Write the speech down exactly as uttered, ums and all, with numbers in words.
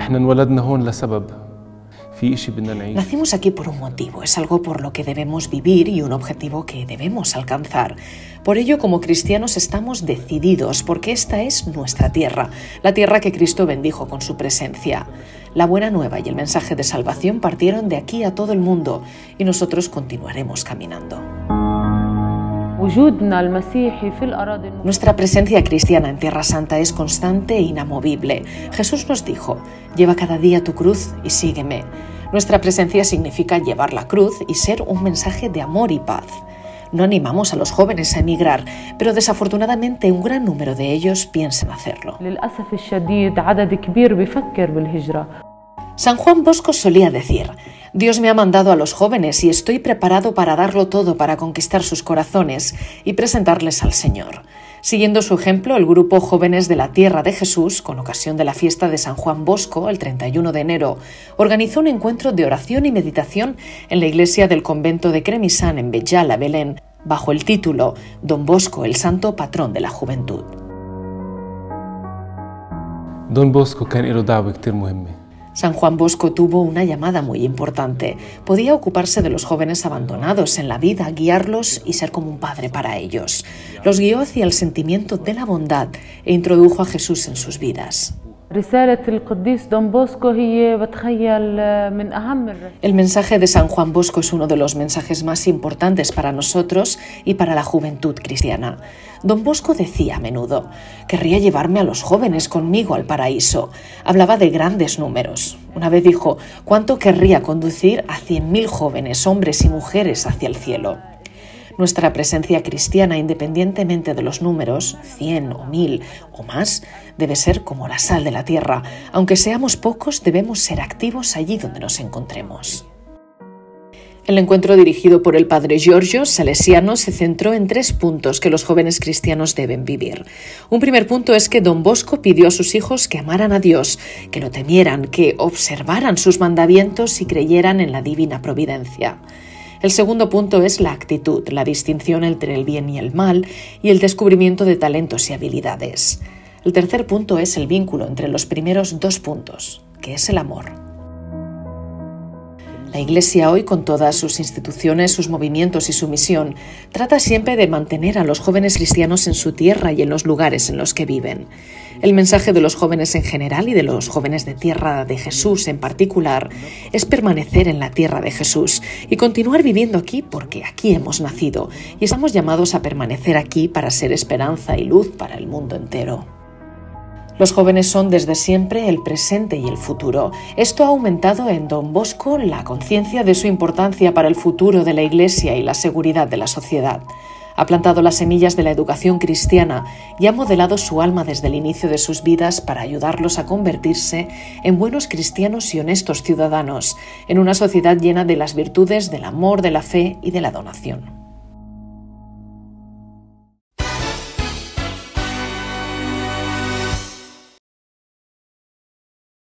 احنا انولدنا هون لسبب. في إشي بدنا نعيش. Nacimos aquí por un motivo, es algo por lo que debemos vivir y un objetivo que debemos alcanzar. Por ello, como cristianos estamos decididos, porque esta es nuestra tierra, la tierra que Cristo bendijo con su presencia. La buena nueva y el mensaje de salvación partieron de aquí a todo el mundo y nosotros continuaremos caminando. Nuestra presencia cristiana en Tierra Santa es constante e inamovible. Jesús nos dijo: lleva cada día tu cruz y sígueme. Nuestra presencia significa llevar la cruz y ser un mensaje de amor y paz. No animamos a los jóvenes a emigrar, pero desafortunadamente un gran número de ellos piensan hacerlo. San Juan Bosco solía decir: Dios me ha mandado a los jóvenes y estoy preparado para darlo todo para conquistar sus corazones y presentarles al Señor. Siguiendo su ejemplo, el grupo Jóvenes de la Tierra de Jesús, con ocasión de la fiesta de San Juan Bosco, el treinta y uno de enero, organizó un encuentro de oración y meditación en la iglesia del convento de Cremisán en Bellala, Belén, bajo el título Don Bosco, el santo patrón de la juventud. Don Bosco كان له دعوة كتير مهمة. San Juan Bosco tuvo una llamada muy importante. Podía ocuparse de los jóvenes abandonados en la vida, guiarlos y ser como un padre para ellos. Los guió hacia el sentimiento de la bondad e introdujo a Jesús en sus vidas. El mensaje de San Juan Bosco es uno de los mensajes más importantes para nosotros y para la juventud cristiana. Don Bosco decía a menudo: querría llevarme a los jóvenes conmigo al paraíso. Hablaba de grandes números. Una vez dijo: ¿cuánto querría conducir a cien mil jóvenes, hombres y mujeres, hacia el cielo? Nuestra presencia cristiana, independientemente de los números, cien o mil o más, debe ser como la sal de la tierra. Aunque seamos pocos, debemos ser activos allí donde nos encontremos. El encuentro dirigido por el padre Giorgio Salesiano se centró en tres puntos que los jóvenes cristianos deben vivir. Un primer punto es que Don Bosco pidió a sus hijos que amaran a Dios, que lo temieran, que observaran sus mandamientos y creyeran en la divina providencia. El segundo punto es la actitud, la distinción entre el bien y el mal y el descubrimiento de talentos y habilidades. El tercer punto es el vínculo entre los primeros dos puntos, que es el amor. La Iglesia hoy, con todas sus instituciones, sus movimientos y su misión, trata siempre de mantener a los jóvenes cristianos en su tierra y en los lugares en los que viven. El mensaje de los jóvenes en general y de los jóvenes de Tierra de Jesús en particular es permanecer en la tierra de Jesús y continuar viviendo aquí porque aquí hemos nacido y estamos llamados a permanecer aquí para ser esperanza y luz para el mundo entero. Los jóvenes son desde siempre el presente y el futuro. Esto ha aumentado en Don Bosco la conciencia de su importancia para el futuro de la Iglesia y la seguridad de la sociedad. Ha plantado las semillas de la educación cristiana y ha modelado su alma desde el inicio de sus vidas para ayudarlos a convertirse en buenos cristianos y honestos ciudadanos, en una sociedad llena de las virtudes del amor, de la fe y de la donación.